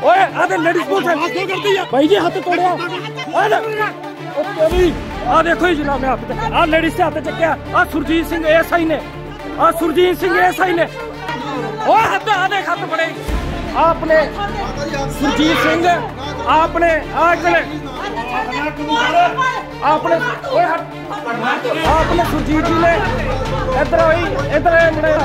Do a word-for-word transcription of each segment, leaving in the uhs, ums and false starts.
ओए आधे ladies police भाई जी हाथ तोड़िया आ देखो जी जनाब हाथ आ लेडीज से हाथ चक्या आ सुरजीत सिंह एस आई ने आ सुरजीत सिंह एस आई ने ओ हाथ आ देख हाथ पड़े आपने सुरजीत सिंह आपने आज आपने आपने सुरजीत जी ने इधर आई इधर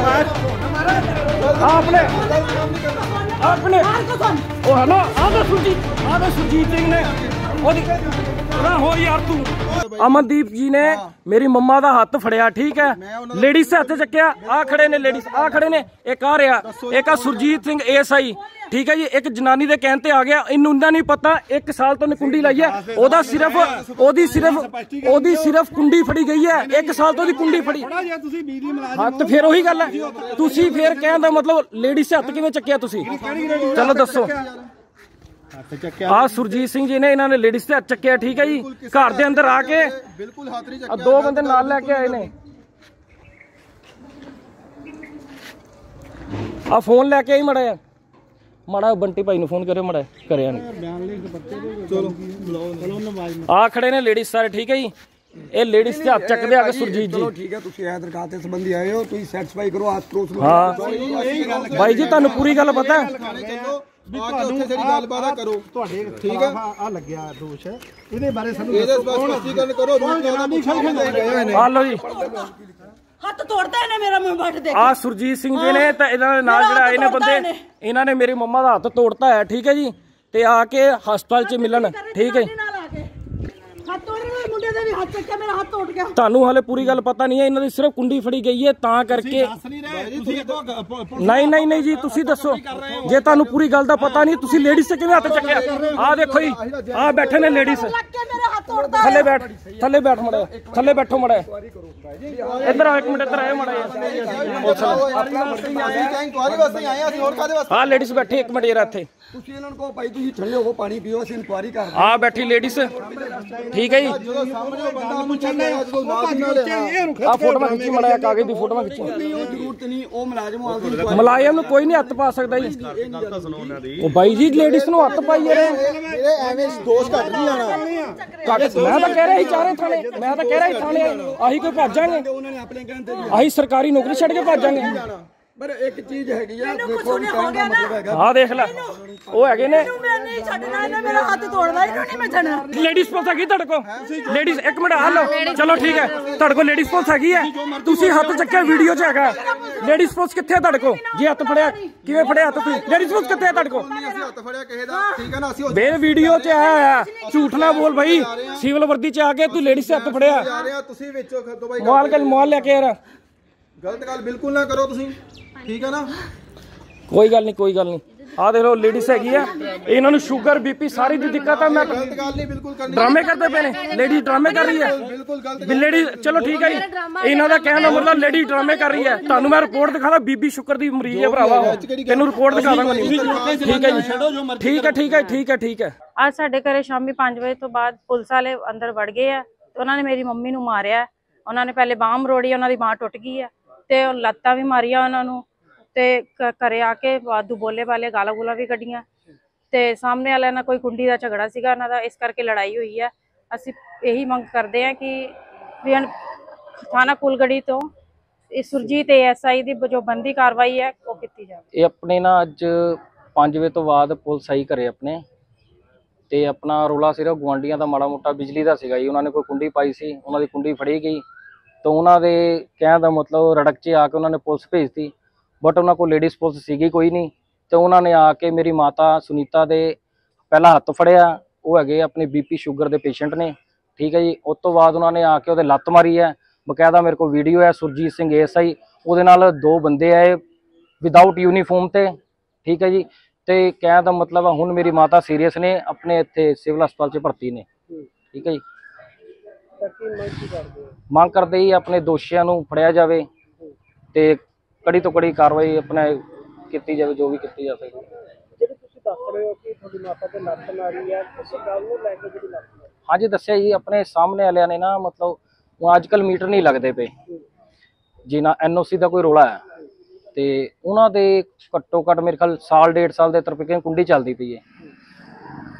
आपने आपने ओ हेलो आधा सुरजीत आधा सुरजीत सिंह ने हो यार तू अमनदीप जी ने मेरी मम्मा का हाथ फड़िया ठीक है लेडीज से हाथ चक्या आ खड़े ने लेडीज आ खड़े ने एक आ रहा एक आ सुरजीत सिंह एस आई ठीक है जी एक जनानी दे कहते आ गया इन्नू नहीं पता एक साल तो कुंडी लाई है ओदा सिर्फ ओदी सिर्फ ओदी सिर्फ कुंडी फड़ी गई है एक साल तो कुंडी फड़ी हाँ तो फिर वही गल है तुसी फिर कहने दा मतलब लेडीज से हाथ किवें चक्या तुसी चलो दसो आ सुरजीत सिंह जी ने इन्होंने लेडीज से हाथ चक्या ठीक है जी घर दे अंदर आके दो बंदे नाल लैके आए ने आ फोन लैके आई मड़ा माड़ा बंटी भाई फोन करे मड़ा करे आ खड़े ने लेडीज सारे ठीक है जी ਇਹ ਲੇਡੀਜ਼ ਤੇ ਹੱਥ ਚੱਕਦੇ ਆ ਕੇ ਸੁਰਜੀਤ ਜੀ ਚਲੋ ਠੀਕ ਹੈ ਤੁਸੀਂ ਇਹ ਦਰਖਾਸਤ ਦੇ ਸੰਬੰਧੀ ਆਏ ਹੋ ਤੁਸੀਂ ਸੈਟੀਸਫਾਈ ਕਰੋ ਆਸ ਪੜੋਸ ਨੂੰ ਹਾਂ ਭਾਈ ਜੀ ਤੁਹਾਨੂੰ ਪੂਰੀ ਗੱਲ ਪਤਾ ਹੈ ਉੱਥੇ ਸਾਡੀ ਗੱਲਬਾਤ ਕਰੋ ਤੁਹਾਡੇ ਠੀਕ ਹੈ ਆ ਲੱਗਿਆ ਦੋਸ਼ ਇਹਦੇ ਬਾਰੇ ਸਾਨੂੰ ਇਹਦੇ ਸਪਸ਼ਟੀਕਰਨ ਕਰੋ ਆ ਲਓ ਜੀ ਹੱਥ ਤੋੜਦਾ ਇਹਨੇ ਮੇਰਾ ਮੂੰਹ ਵੱਟ ਦੇ ਆ ਸੁਰਜੀਤ ਸਿੰਘ ਜੀ ਨੇ ਤਾਂ ਇਹਨਾਂ ਦੇ ਨਾਲ ਜਿਹੜਾ ਆਏ ਨੇ ਬੰਦੇ ਇਹਨਾਂ ਨੇ ਮੇਰੀ ਮੰਮਾ ਦਾ ਹੱਥ ਤੋੜਤਾ ਹੈ ਠੀਕ ਹੈ ਜੀ ਤੇ ਆ ਕੇ ਹਸਪਤਾਲ 'ਚ ਮਿਲਣ ਠੀਕ ਹੈ ਤੁਹਾਨੂੰ ਹਾਲੇ ਪੂਰੀ ਗੱਲ ਪਤਾ ਨਹੀਂ ਹੈ ਇਹਨਾਂ ਦੀ ਸਿਰਫ ਕੁੰਡੀ ਫੜੀ ਗਈ ਹੈ ਤਾਂ ਕਰਕੇ ਨਹੀਂ ਨਹੀਂ ਨਹੀਂ ਜੀ ਤੁਸੀਂ ਦੱਸੋ ਜੇ ਤੁਹਾਨੂੰ ਪੂਰੀ ਗੱਲ ਦਾ ਪਤਾ ਨਹੀਂ ਤੁਸੀਂ ਲੇਡੀਜ਼ ਤੇ ਕਿਵੇਂ ਹੱਥ ਚੱਕਿਆ ਆ ਦੇਖੋ ਜੀ ਆ ਬੈਠੇ ਨੇ ਲੇਡੀਜ਼ ਥੱਲੇ ਬੈਠ ਥੱਲੇ ਬੈਠ ਮੜਾ ਥੱਲੇ ਬੈਠੋ ਮੜਾ ਇੱਧਰ ਆ ਇੱਕ ਮਿੰਟ ਇੱਧਰ ਆਇਓ ਮੜਾ ਆ ਲੇਡੀਜ਼ ਬੈਠੇ ਇੱਕ ਮਿੰਟ ਜਰਾ ਇੱਥੇ ਤੁਸੀਂ ਇਹਨਾਂ ਨੂੰ ਕਹੋ ਭਾਈ ਤੁਸੀਂ ਥੱਲੇ ਹੋ ਪਾਣੀ ਪੀਓ ਅਸੀਂ ਇਨਕੁਆਇਰੀ ਕਰਦੇ ਆ ਬੈਠੀ ਲੇਡੀਜ਼ ਠੀਕ ਹੈ ਜੀ ਜਦੋਂ ਸਾਹਮਣੇ ਉਹ ਬੰਦਾ ਪੁੱਛਣਾ ਹੈ ਜਦੋਂ ਨਾਲ ਨਾਲ ਆ ਫੋਟੋਆਂ ਖਿੱਚੀ ਮੜਿਆ ਕਾਗਜ਼ ਦੀ ਫੋਟੋਆਂ ਖਿੱਚੀ ਜ਼ਰੂਰਤ ਨਹੀਂ ਉਹ ਮੁਲਾਜ਼ਮ ਆ ਮੁਲਾਜ਼ਮ ਨੂੰ ਕੋਈ ਨਹੀਂ ਹੱਥ ਪਾ ਸਕਦਾ ਜੀ ਉਹ ਬਾਈ ਜੀ ਲੇਡੀਜ਼ ਨੂੰ ਹੱਥ ਪਾਈ ਜਿਹੜੇ ਇਹ ਐਵੇਂ ਦੋਸ਼ ਘੱਟ ਨਹੀਂ ਆਣਾ ਘੱਟ ਮੈਂ ਤਾਂ ਕਹਿ ਰਿਹਾ ਸੀ ਚਾਰੇ ਥਾਣੇ ਮੈਂ ਤਾਂ ਕਹਿ ਰਿਹਾ ਸੀ ਥਾਣੇ ਆਹੀ ਕੋਈ ਭੱਜਾਂਗੇ ਉਹਨਾਂ ਨੇ ਆਪਣੇ ਕਹਿੰਦੇ ਆਹੀ ਸਰਕਾਰੀ ਨੌਕਰੀ ਛੱਡ ਕੇ ਭੱਜਾਂਗੇ ਪਰ ਇੱਕ ਚੀਜ਼ ਹੈਗੀ ਆ ਦੇਖੋ ਹਾਂ ਦੇਖ ਲੈ ਉਹ ਹੈਗੇ ਨੇ ਮੈਂ ਨਹੀਂ ਛੱਡਣਾ ਇਹਨੇ ਮੇਰਾ ਹੱਥ ਤੋੜਦਾ ਇਹਨੂੰ ਨਹੀਂ ਮੈਂ ਛੱਡਣਾ ਲੇਡੀਜ਼ ਪੁਲਿਸ ਹੈਗੀ ਤੁਹਾਡੇ ਕੋਲ ਲੇਡੀਜ਼ ਇੱਕ ਮਿੰਟ ਆ ਲਓ ਚਲੋ ਠੀਕ ਹੈ ਤੁਹਾਡੇ ਕੋਲ ਲੇਡੀਜ਼ ਪੁਲਿਸ ਹੈਗੀ ਹੈ ਤੁਸੀਂ ਹੱਥ ਚੱਕਿਆ ਵੀਡੀਓ 'ਚ ਹੈਗਾ ਲੇਡੀਜ਼ ਪੁਲਿਸ ਕਿੱਥੇ ਹੈ ਤੁਹਾਡੇ ਕੋਲ ਜੇ ਹੱਥ ਫੜਿਆ ਕਿਵੇਂ ਫੜਿਆ ਹੱਥ ਤੁਸੀਂ ਲੇਡੀਜ਼ ਪੁਲਿਸ ਕਿੱਥੇ ਹੈ ਤੁਹਾਡੇ ਕੋਲ ਹੱਥ ਫੜਿਆ ਕਿਸੇ ਦਾ ਠੀਕ ਹੈ ਨਾ ਅਸੀਂ ਬੇ ਵੀਡੀਓ 'ਚ ਆਇਆ ਝੂਠ ਨਾ ਬੋਲ ਭਾਈ ਸਿਵਲ ਵਰਦੀ 'ਚ ਆ ਕੇ ਤੂੰ ਲੇਡੀਜ਼ 'ਤੇ ਹੱਥ ਫੜਿਆ ਤੁਸੀਂ ਵਿੱਚੋਂ ਖੱਦੋ ਬਾਈ ਮਾਲ ਕੇ ਮਾਲ ਲੈ ਕੇ ਯਾਰ ਗਲਤ ਗੱਲ ਬਿਲਕੁਲ ਨਾ ਕਰੋ ਤੁਸੀਂ ਠੀਕ ਹੈ ਨਾ ਕੋਈ ਗੱਲ ਨਹੀਂ ਕੋਈ ਗੱਲ ਨਹੀਂ ਆ ਦੇਖ ਲਓ ਲੇਡੀਜ਼ ਹੈਗੀ ਆ ਇਹਨਾਂ ਨੂੰ ਸ਼ੂਗਰ ਬੀਪੀ ਸਾਰੀ ਦੀ ਦਿੱਕਤ ਹੈ ਮੈਂ ਗਲਤ ਗੱਲ ਨਹੀਂ ਬਿਲਕੁਲ ਕਰਨੀ ਡਰਾਮੇ ਕਰਦੇ ਪਏ ਨੇ ਲੇਡੀ ਡਰਾਮੇ ਕਰ ਰਹੀ ਹੈ ਬਿਲਕੁਲ ਗਲਤ ਲੇਡੀ ਚਲੋ ਠੀਕ ਹੈ ਜੀ ਇਹਨਾਂ ਦਾ ਕਹਿਣ ਦਾ ਮਤਲਬ ਲੇਡੀ ਡਰਾਮੇ ਕਰ ਰਹੀ ਹੈ ਤੁਹਾਨੂੰ ਮੈਂ ਰਿਪੋਰਟ ਦਿਖਾਣਾ ਬੀਬੀ ਸ਼ੂਗਰ ਦੀ ਮਰੀਜ਼ ਹੈ ਭਰਾਵਾ ਤੈਨੂੰ ਰਿਪੋਰਟ ਦਿਖਾ ਦਾਂਗਾ ਠੀਕ ਹੈ ਜੀ ਠੀਕ ਹੈ ਠੀਕ ਹੈ ਠੀਕ ਹੈ ਠੀਕ ਹੈ ਅੱਜ ਸਾਡੇ ਘਰੇ ਸ਼ਾਮੀ ਪੰਜ ਵਜੇ ਤੋਂ ਬਾਅਦ ਪੁਲਿਸ ਵਾਲੇ ਅੰਦਰ ਵੜ ਗਏ ਆ ਉਹਨਾਂ ਨੇ ਮੇਰੀ ਮੰਮੀ ਨੂੰ ਮਾਰਿਆ ਉਹਨਾਂ ਨੇ ਪਹਿਲੇ ਬਾਂਹ ਮਰੋੜੀ ਉਹਨਾਂ ਦੀ ਬਾਂਹ ਟੁੱਟ ਗਈ ਹੈ ਤੇ ਲੱਤਾਂ ਵੀ ਮਾਰੀਆਂ ਉਹਨਾਂ ਨੂੰ ਤੇ ਘਰੇ ਆ ਕੇ ਵਾਧੂ ਬੋਲੇ ਵਾਲੇ ਗਾਲਾਂ ਗੁਲਾ ਵੀ ਕੱਢੀਆਂ ਤੇ ਸਾਹਮਣੇ ਵਾਲਿਆਂ ਨਾਲ ਕੋਈ ਕੁੰਡੀ ਦਾ ਝਗੜਾ ਸੀਗਾ ਉਹਨਾਂ ਦਾ ਇਸ ਕਰਕੇ ਲੜਾਈ ਹੋਈ ਹੈ ਅਸੀਂ ਇਹੀ ਮੰਗ ਕਰਦੇ ਹਾਂ ਕਿ ਵੀ ਥਾਣਾ ਕੁਲਗੜੀ ਤੋਂ ਇਹ ਸੁਰਜੀਤ ਐਸ ਆਈ ਦੀ ਜੋ ਬੰਦੀ ਕਾਰਵਾਈ ਹੈ ਉਹ ਕੀਤੀ ਜਾਵੇ ਇਹ ਆਪਣੇ ਨਾ ਅੱਜ ਪੰਜ ਵਜੇ ਤੋਂ ਬਾਅਦ ਪੁਲਿਸ ਆਈ ਘਰੇ ਆਪਣੇ ਤੇ ਆਪਣਾ ਰੋਲਾ ਸਿਰਫ ਗੁਆਂਢੀਆਂ ਦਾ ਮਾੜਾ ਮੋਟਾ ਬਿਜਲੀ ਦਾ ਸੀਗਾ ਜੀ ਉਹਨਾਂ ਨੇ ਕੋਈ ਕੁੰਡੀ ਪਾਈ ਸੀ ਉਹਨਾਂ ਦੀ ਕੁੰਡੀ ਫੜੀ ਗਈ ਤਾਂ ਉਹਨਾਂ ਦੇ ਕਹਿਣ ਦਾ ਮਤਲਬ ਰੜਕ 'ਚ ਆ ਕੇ ਉਹਨਾਂ ਨੇ ਪੁਲਿਸ ਭੇਜਤੀ ਬਟ ਉਹਨਾਂ ਕੋਲ ਲੇਡੀਜ਼ ਪੁਲਿਸ ਸੀਗੀ ਕੋਈ ਨਹੀਂ ਤੇ ਉਹਨਾਂ ਨੇ ਆ ਕੇ ਮੇਰੀ ਮਾਤਾ ਸੁਨੀਤਾ ਦੇ ਪਹਿਲਾਂ ਹੱਥ ਫੜਿਆ ਉਹ ਹੈਗੇ ਆਪਣੇ ਬੀਪੀ ਸ਼ੂਗਰ ਦੇ ਪੇਸ਼ੈਂਟ ਨੇ ਠੀਕ ਹੈ ਜੀ ਉਸ ਤੋਂ ਬਾਅਦ ਉਹਨਾਂ ਨੇ ਆ ਕੇ ਉਹਦੇ ਲੱਤ ਮਾਰੀ ਹੈ ਬਕਾਇਦਾ ਮੇਰੇ ਕੋਲ ਵੀਡੀਓ ਹੈ ਸੁਰਜੀਤ ਸਿੰਘ ਐਸ ਆਈ ਉਹਦੇ ਨਾਲ ਦੋ ਬੰਦੇ ਆਏ ਵਿਦਆਊਟ ਯੂਨੀਫਾਰਮ ਤੇ ਠੀਕ ਹੈ ਜੀ ਤੇ ਕਹਿਣ ਦਾ ਮਤਲਬ ਹੁਣ ਮੇਰੀ ਮਾਤਾ ਸੀਰੀਅਸ ਨੇ ਆਪਣੇ ਇੱਥੇ ਸਿਵਲ ਹਸਪਤਾਲ 'ਚ ਭਰਤੀ ਨੇ ਠੀਕ ਹੈ ਜੀ ਮੰਗ ਕਰਦੇ ਹੀ ਆਪਣੇ ਦੋਸ਼ੀਆਂ ਨੂੰ ਫੜਿਆ ਜਾਵੇ ਤੇ ਕੜੀ ਤੋਂ ਕੜੀ ਕਾਰਵਾਈ ਆਪਣਾ ਕੀਤੀ ਜਾਵੇ ਜੋ ਵੀ ਕੀਤੀ ਜਾ ਸਕਦੀ ਜਿਹੜੀ ਤੁਸੀਂ ਦੱਸ ਰਹੇ ਹੋ ਕਿ ਤੁਹਾਡੀ ਮਾਤਾ ਤੇ ਲੱਤ ਮਾਰੀ ਹੈ ਉਸ ਗੱਲ ਨੂੰ ਲੈ ਕੇ ਜਿਹੜੀ ਲੱਤ ਹਾਂਜੀ ਦੱਸਿਆ ਜੀ ਆਪਣੇ ਸਾਹਮਣੇ ਵਾਲਿਆਂ ਨੇ ਨਾ ਮਤਲਬ ਹੁਣ ਅੱਜ ਕੱਲ੍ਹ ਮੀਟਰ ਨਹੀਂ ਲੱਗਦੇ ਪਏ ਜੀ ਨਾ ਐਨ ਓ ਸੀ ਦਾ ਕੋਈ ਰੌਲਾ ਹੈ ਤੇ ਉਹਨਾਂ ਦੇ ਘੱਟੋ ਘੱਟ ਮੇਰੇ ਖਿਆਲ ਸਾਲ ਡੇਢ ਸਾਲ ਦੇ ਤਰਫੇ ਕੁੰਡੀ ਚੱਲਦੀ ਪਈ ਹੈ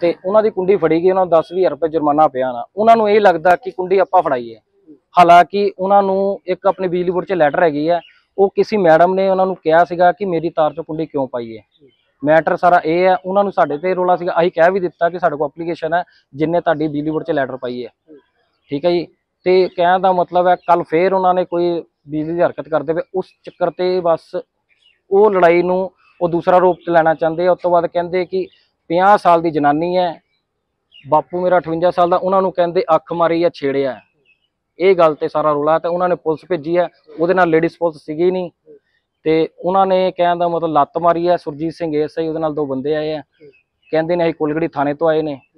ਤੇ ਉਹਨਾਂ ਦੀ ਕੁੰਡੀ ਫੜੀ ਗਈ, ਉਹਨਾਂ ਨੂੰ ਦਸ ਵੀਹ ਰੁਪਏ ਜੁਰਮਾਨਾ ਪਿਆ ਨਾ। ਉਹਨਾਂ ਨੂੰ ਇਹ ਲੱਗਦਾ ਕਿ ਕੁੰਡੀ ਆਪਾਂ ਫੜਾਈ ਹੈ, ਹਾਲਾਂਕਿ ਉਹਨਾਂ ਨੂੰ ਇੱਕ ਆਪਣੇ ਬਿਜਲੀ ਬੋਰਡ 'ਚ ਲੈਟਰ ਹੈਗੀ ਹੈ, ਉਹ ਕਿਸੇ ਮੈਡਮ ਨੇ ਉਹਨਾਂ ਨੂੰ ਕਿਹਾ ਸੀਗਾ ਕਿ ਮੇਰੀ ਤਾਰ 'ਚ ਕੁੰਡੀ ਕਿਉਂ ਪਾਈ ਹੈ। ਮੈਟਰ ਸਾਰਾ ਇਹ ਹੈ, ਉਹਨਾਂ ਨੂੰ ਸਾਡੇ ਤੇ ਰੋਲਾ ਸੀਗਾ, ਅਸੀਂ ਕਹਿ ਵੀ ਦਿੱਤਾ ਕਿ ਸਾਡੇ ਕੋਲ ਐਪਲੀਕੇਸ਼ਨ ਹੈ ਜਿੰਨੇ ਤੁਹਾਡੀ ਬਿਜਲੀ ਬੋਰਡ 'ਚ ਲੈਟਰ ਪਾਈ ਹੈ, ਠੀਕ ਹੈ ਜੀ। ਤੇ ਕਹਿਣ ਦਾ ਮਤਲਬ ਹੈ ਕੱਲ ਫੇਰ ਉਹਨਾਂ ਨੇ ਕੋਈ ਬਿਜਲੀ ਦੀ ਹਰਕਤ ਕਰਦੇ ਪਏ, ਉਸ ਚੱਕਰ ਤੇ ਬਸ ਉਹ ਲੜਾਈ ਨੂੰ ਉਹ ਦੂਸਰਾ ਰੂਪ ਚ ਲੈਣਾ ਚਾਹੁੰਦੇ ਆ। ਉਸ ਤੋਂ ਬਾਅਦ ਕਹਿੰਦੇ ਕਿ ਪੰਜਾਹ ਸਾਲ ਦੀ ਜਨਾਨੀ ਹੈ, ਬਾਪੂ ਮੇਰਾ ਅਠਵੰਜਾ ਸਾਲ ਦਾ, ਉਹਨਾਂ ਨੂੰ ਕਹਿੰਦੇ ਅੱਖ ਮਾਰੀ ਆ, ਛੇੜਿਆ, ਇਹ ਗੱਲ ਤੇ ਸਾਰਾ ਰੌਲਾ। ਤੇ ਉਹਨਾਂ ਨੇ ਪੁਲਿਸ ਭੇਜੀ ਹੈ, ਉਹਦੇ ਨਾਲ ਲੇਡੀਜ਼ ਪੁਲਿਸ ਸੀਗੀ ਨਹੀਂ, ਤੇ ਉਹਨਾਂ ਨੇ ਕਹਿਣ ਦਾ ਮਤਲਬ ਲੱਤ ਮਾਰੀ ਹੈ। ਸੁਰਜੀਤ ਸਿੰਘ ਐਸ ਆਈ ਉਹਦੇ ਨਾਲ ਦੋ ਬੰਦੇ ਆਏ ਆ, ਕਹਿੰਦੇ ਨੇ ਅਸੀਂ ਕੁਲਗੜੀ ਥਾਣੇ ਤੋਂ ਆਏ ਨੇ।